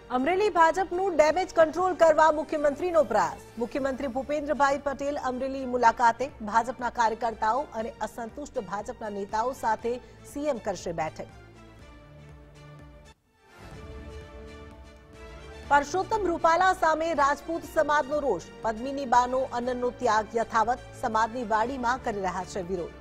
અમરેલી ભાજપનું damage control કરવા મુખ્યમંત્રીનો પ્રયાસ। મુખ્યમંત્રી ભૂપેન્દ્રભાઈ પટેલ અમરેલી મુલાકાતે ભાજપના કાર્યકર્તાઓ અને અસંતુષ્ટ ભાજપના નેતાઓ સાથે સીએમ કરશે બેઠક। પરસોત્તમ રૂપાલા સામે રાજપૂત સમાજનો રોષ। પદ્મિની બાનો અન્નનો ત્યાગ યથાવત, સમાજની વાડીમાં કરી રહ્યા છે વિરોધ।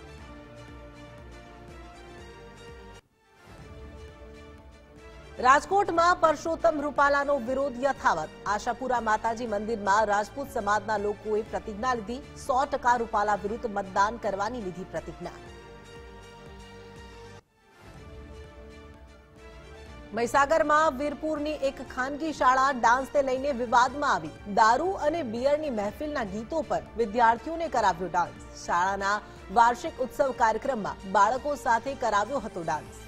રાજકોટમાં પરસોત્તમ રૂપાલાનો વિરોધ યથાવત। આશાપુરા માતાજી મંદિરમાં રાજપૂત સમાજના લોકોએ પ્રતિજ્ઞા લીધી। 100% રૂપાલા વિરુદ્ધ મતદાન કરવાની લીધી પ્રતિજ્ઞા। મહીસાગરમાં વીરપુરની એક ખાનગી શાળા ડાન્સને લઈને વિવાદમાં આવી। દારૂ અને બિયરની મહેફિલના ગીતો પર વિદ્યાર્થીઓને કરાવ્યો ડાન્સ। શાળાના વાર્ષિક ઉત્સવ કાર્યક્રમમાં બાળકો સાથે કરાવ્યો હતો ડાન્સ।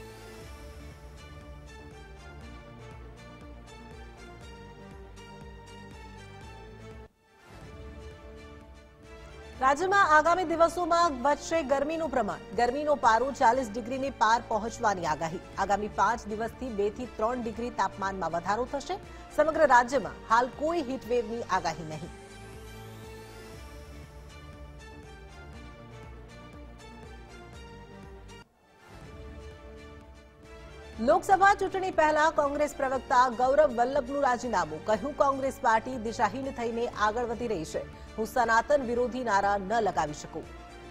રાજ્યમાં આગામી દિવસોમાં વધશે ગરમીનું પ્રમાણ। ગરમીનો પારો 40 ડિગ્રીને પાર પહોંચવાની આગાહી। આગામી 5 દિવસથી 2 થી 3 ડિગ્રી તાપમાનમાં વધારો થશે। સમગ્ર રાજ્યમાં હાલ કોઈ હીટવેવની આગાહી નહીં। લોકસભા ચૂંટણી પહેલા કોંગ્રેસ પ્રવક્તા ગૌરવ વલ્લભનું રાજીનામું। કહ્યું, કોંગ્રેસ પાર્ટી દિશાહીન થઈને આગળ વધી રહી છે। હું સનાતન વિરોધી નારા ન લગાવી શકું।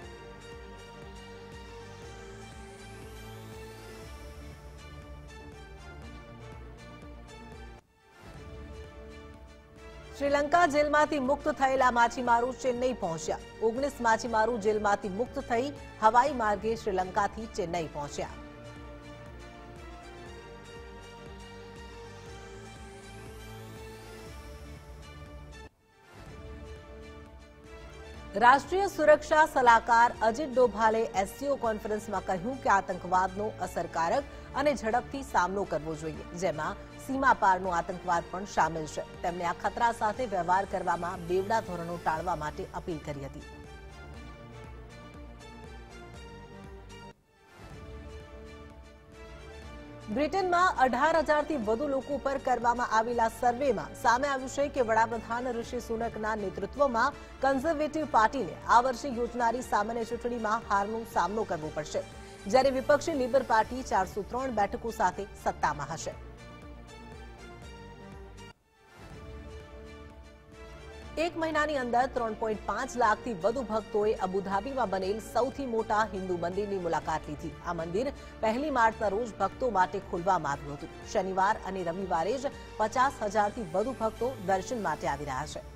શ્રીલંકા જેલમાંથી મુક્ત થયેલા માછીમારો ચેન્નઈ પહોંચ્યા। 19 માછીમારો જેલમાંથી મુક્ત થઈ હવાઈ માર્ગે શ્રીલંકાથી ચેન્નઈ પહોંચ્યા। રાષ્ટ્રીય સુરક્ષા સલાહકાર અજીત ડોભાલે એસસીઓ કોન્ફરન્સમાં કહ્યું કે આતંકવાદનો અસરકારક અને ઝડપથી સામનો કરવો જોઈએ, જેમાં સીમા પારનો આતંકવાદ પણ સામેલ છે। તેમણે આ ખતરા સાથે વ્યવહાર કરવામાં બેવડા ધોરણો ટાળવા માટે અપીલ કરી હતી। બ્રિટનમાં 18,000થી વધુ લોકો પર કરવામાં આવેલા સર્વેમાં સામે આવ્યું છે કે વડાપ્રધાન ઋષિ સુનકના નેતૃત્વમાં કન્ઝર્વેટિવ પાર્ટીને આ વર્ષે યોજનારી સામાન્ય ચૂંટણીમાં હારનો સામનો કરવો પડશે, જ્યારે વિપક્ષી લિબરલ પાર્ટી 403 બેઠકો સાથે સત્તામાં હશે। એક મહિનાની અંદર 3.5 લાખથી વધુ ભક્તોએ અબુધાબીમાં બનેલ સૌથી મોટા હિન્દુ મંદિરની મુલાકાત લીધી। આ મંદિર 1 માર્ચના રોજ ભક્તો માટે ખોલવામાં આવ્યું હતું। શનિવાર અને રવિવારે જ 50,000થી વધુ ભક્તો દર્શન માટે આવી રહ્યા છે।